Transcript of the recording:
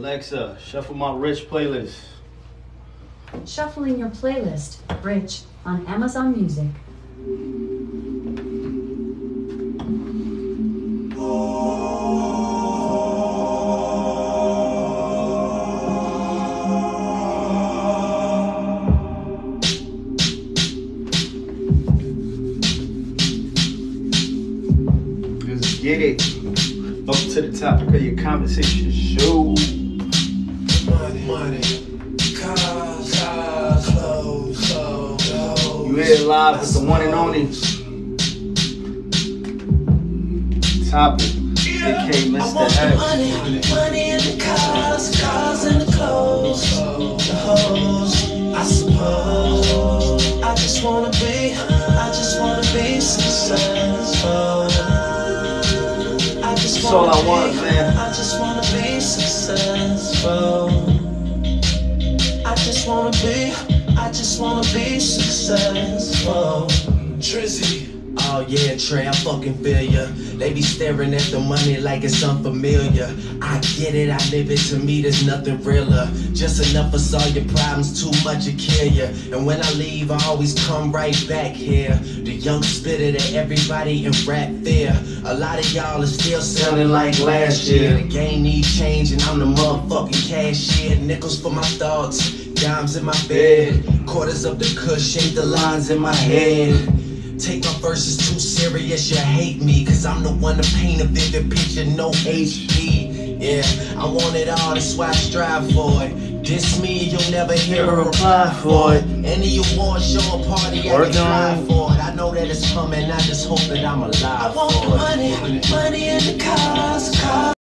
Alexa, shuffle my Rich playlist. Shuffling your playlist, Rich, on Amazon Music. Let's get it. Up to the topic of your conversation show. Money, cars, clothes, You here live with the one and only topic, aka Mr. X. money in the cars in the clothes, the hoes. I suppose I just wanna be successful. That's all I want, man. I just wanna be successful. I just wanna be successful. Trizzy. Oh yeah, Trey, I fucking feel ya. They be staring at the money like it's unfamiliar. I get it, I live it, to me there's nothing realer. Just enough to solve your problems, too much to kill ya. And when I leave, I always come right back here. The young spitter that everybody in rap fear. A lot of y'all are still sounding like last year. The game needs change and I'm the motherfucking cashier. Nickels for my thoughts, dimes in my bed. Quarters of the kush, shape the lines in my head. Take my verses too serious, you hate me. Cause I'm the one to paint a vivid picture, no HP. Yeah, I want it all, that's why I strive for it. Diss me, you'll never hear a reply for it. Any award show or party, I can try for it. I know that it's coming, I just hope that I'm alive. I want money in the cars.